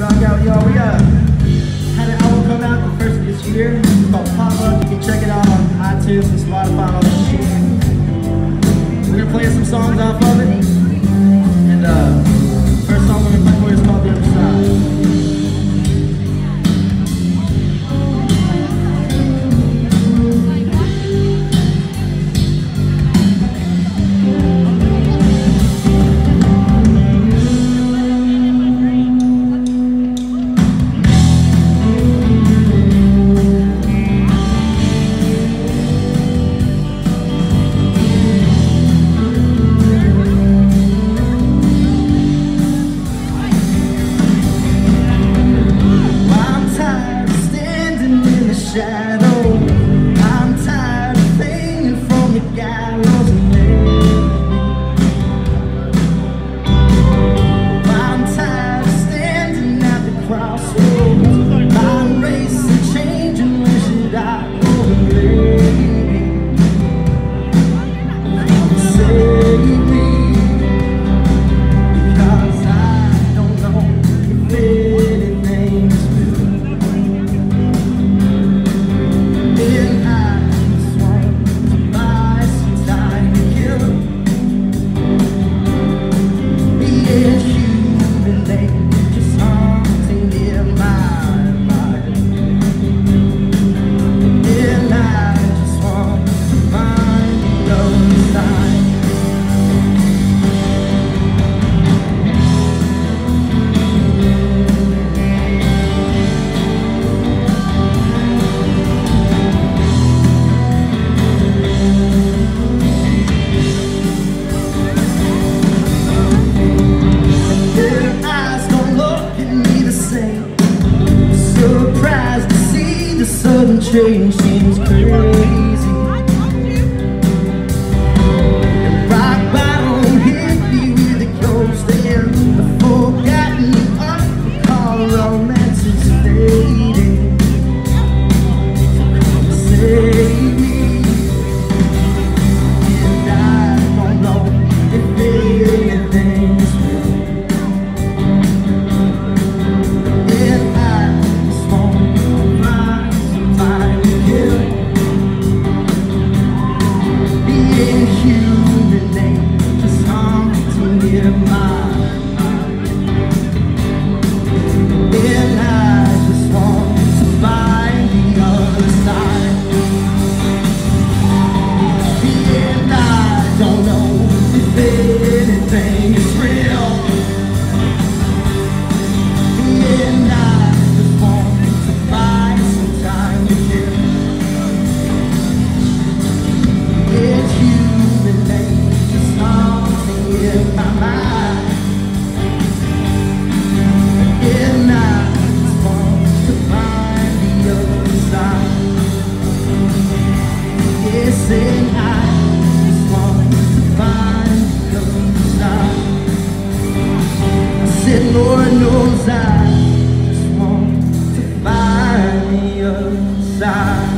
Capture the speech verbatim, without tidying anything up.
rock out with y'all. We uh, had an album come out the first of this year. It's called Pop Up. You can check it out on iTunes and Spotify and all that shit. We're gonna play some songs off of it. And uh, first song we're gonna play for you is called The Other Side. Shadow. I'm tired of hanging from the gallows and I'm tired of standing at the crossroads. I'm racing, changing, where should I go, baby? Save me, because I don't know if anything's real. Surprised to see the sudden change seems crazy. And rock bottom hit me with a ghost there. The forgotten art we call romance is fading. Save me, and I don't know if anything's real. Lord knows I just want to find the other side.